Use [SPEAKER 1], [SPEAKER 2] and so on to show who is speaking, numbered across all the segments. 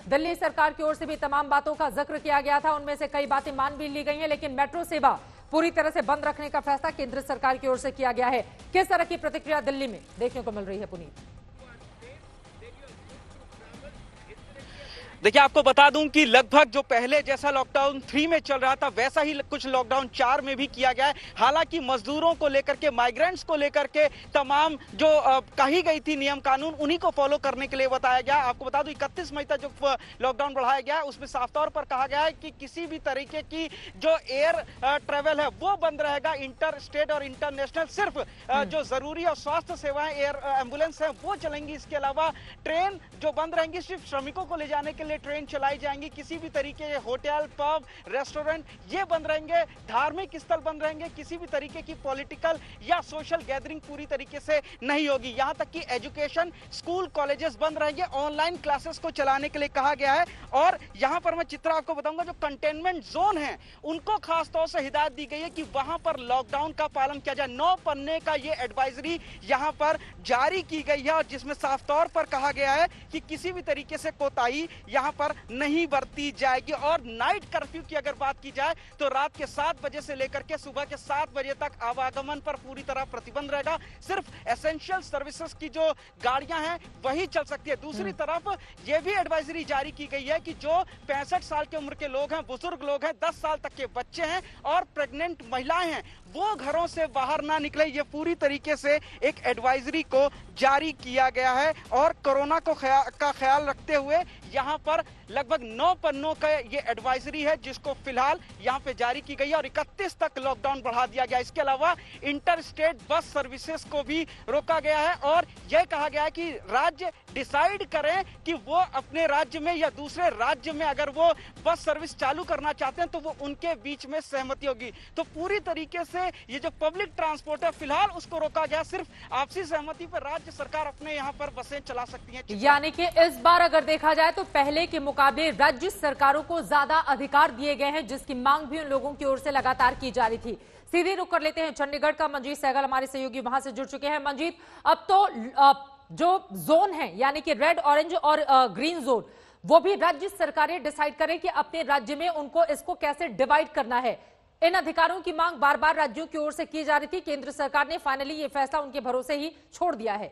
[SPEAKER 1] दिल्ली सरकार की ओर से भी तमाम बातों का जिक्र किया गया था, उनमें से कई बातें मान भी ली गई हैं, लेकिन मेट्रो सेवा पूरी तरह से बंद रखने का फैसला केंद्र सरकार की ओर से किया गया है। किस तरह की प्रतिक्रिया दिल्ली में देखने को मिल रही है, पुनीत?
[SPEAKER 2] देखिए, आपको बता दूं कि लगभग जो पहले जैसा लॉकडाउन 3 में चल रहा था वैसा ही कुछ लॉकडाउन 4 में भी किया गया है। हालांकि मजदूरों को लेकर के, माइग्रेंट्स को लेकर के तमाम जो कही गई थी नियम कानून, उन्हीं को फॉलो करने के लिए बताया गया। आपको बता दूं 31 मई तक जो लॉकडाउन बढ़ाया गया है उसमें साफ तौर पर कहा गया है कि किसी भी तरीके की जो एयर ट्रेवल है वो बंद रहेगा, इंटर स्टेट और इंटरनेशनल। सिर्फ जो जरूरी और स्वास्थ्य सेवाएं, एयर एम्बुलेंस है वो चलेंगी। इसके अलावा ट्रेन जो बंद रहेंगी, सिर्फ श्रमिकों को ले जाने के लिए ट्रेन चलाई जाएंगी। किसी भी तरीके के होटल, पब, रेस्टोरेंट ये बंद रहेंगे। धार्मिक स्थल बंद रहेंगे। किसी भी तरीके की पॉलिटिकल या सोशल गैदरिंग पूरी तरीके से नहीं होगी। यहां तक कि एजुकेशन, स्कूल, कॉलेजेस बंद रहेंगे। ऑनलाइन क्लासेस को चलाने के लिए कहा गया है। और यहां पर मैं चित्र आपको बताऊंगा, जो कंटेनमेंट जोन है उनको खासतौर से हिदायत दी गई है कि वहां पर लॉकडाउन का पालन किया जाए। 9 पन्ने का ये एडवाइजरी यहां पर जारी की गई है और जिसमें साफ तौर पर कहा गया है कि किसी भी तरीके से कोताही यहां पर नहीं बरती जाएगी। और नाइट कर्फ्यू की अगर बात की जाए तो रात के 7 बजे से लेकर के सुबह के 7 बजे तक आवागमन पर पूरी तरह प्रतिबंध रहेगा। सिर्फ एसेंशियल सर्विसेज की जो गाड़ियां हैं वही चल सकती है। दूसरी तरफ यह भी एडवाइजरी जारी की गई है कि जो 65 साल की उम्र के लोग हैं, बुजुर्ग लोग हैं, 10 साल तक के बच्चे हैं और प्रेग्नेंट महिलाएं हैं, वो घरों से बाहर ना निकले। ये पूरी तरीके से एक एडवाइजरी को जारी किया गया है। और कोरोना को का ख्याल रखते हुए यहां पर लगभग 9 पन्नों का ये एडवाइजरी है जिसको फिलहाल यहां पे जारी की गई है और 31 तक लॉकडाउन बढ़ा दिया गया। इसके अलावा इंटर स्टेट बस सर्विसेज को भी रोका गया है और यह कहा गया है कि राज्य डिसाइड करें कि वो अपने राज्य में या दूसरे राज्य में अगर वो बस सर्विस चालू करना चाहते हैं तो वो उनके बीच में सहमति होगी। तो पूरी तरीके से ये जो पब्लिक ट्रांसपोर्ट है फिलहाल उसको रोका गया। सिर्फ आपसी सहमति पर राज्य सरकार अपने यहाँ पर बसें चला सकती है।
[SPEAKER 1] यानी कि इस बार अगर देखा जाए तो पहले के मुकाबले राज्य सरकारों को ज्यादा अधिकार दिए गए हैं, जिसकी मांग भी उन लोगों की ओर से लगातार की जा रही थी। सीधे रुख कर लेते हैं चंडीगढ़ का। मंजीत सहगल हमारे सहयोगी वहां से जुड़ चुके हैं। मंजीत, अब तो जो जोन है यानी कि रेड, ऑरेंज और ग्रीन जोन, वो भी राज्य सरकारें डिसाइड करें कि अपने राज्य में उनको इसको कैसे डिवाइड करना है। इन अधिकारों की मांग बार बार राज्यों की ओर से की जा रही थी। केंद्र सरकार ने फाइनली ये फैसला उनके भरोसे ही छोड़ दिया है।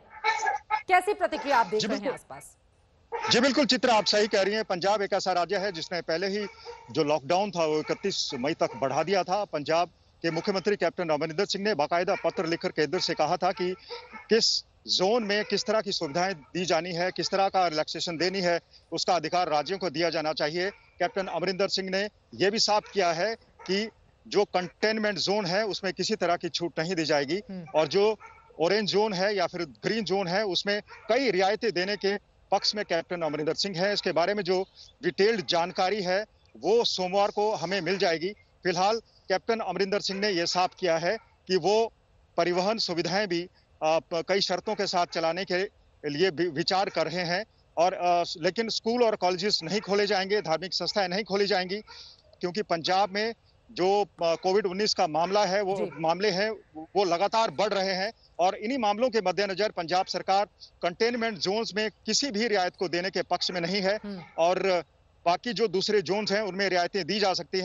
[SPEAKER 1] कैसी प्रतिक्रिया आप देख रहे हैं आसपास?
[SPEAKER 3] जी बिल्कुल चित्र, आप सही कह रही हैं। पंजाब एक ऐसा राज्य है जिसने पहले ही जो लॉकडाउन था वो 31 मई तक बढ़ा दिया था। पंजाब के मुख्यमंत्री कैप्टन अमरिंदर सिंह ने बाकायदा पत्र लिखकर केंद्र से कहा था कि किस जोन में किस तरह की सुविधाएं दी जानी है, किस तरह का रिलैक्सेशन देनी है, उसका अधिकार राज्यों को दिया जाना चाहिए। कैप्टन अमरिंदर सिंह ने यह भी साफ किया है कि जो कंटेनमेंट जोन है उसमें किसी तरह की छूट नहीं दी जाएगी और जो ऑरेंज जोन है या फिर ग्रीन जोन है उसमें कई रियायतें देने के पक्ष में कैप्टन अमरिंदर सिंह है। इसके बारे में जो डिटेल्ड जानकारी है वो सोमवार को हमें मिल जाएगी। फिलहाल कैप्टन अमरिंदर सिंह ने यह साफ किया है कि वो परिवहन सुविधाएं भी कई शर्तों के साथ चलाने के लिए विचार कर रहे हैं और लेकिन स्कूल और कॉलेजेस नहीं खोले जाएंगे, धार्मिक संस्थाएं नहीं खोली जाएंगी, क्योंकि पंजाब में जो कोविड-19 का मामला है मामले हैं वो लगातार बढ़ रहे हैं और इन्हीं मामलों के मद्देनजर पंजाब सरकार कंटेनमेंट जोन्स में किसी भी रियायत को देने के पक्ष में नहीं है और बाकी जो दूसरे जोन्स हैं उनमें रियायतें दी जा सकती हैं।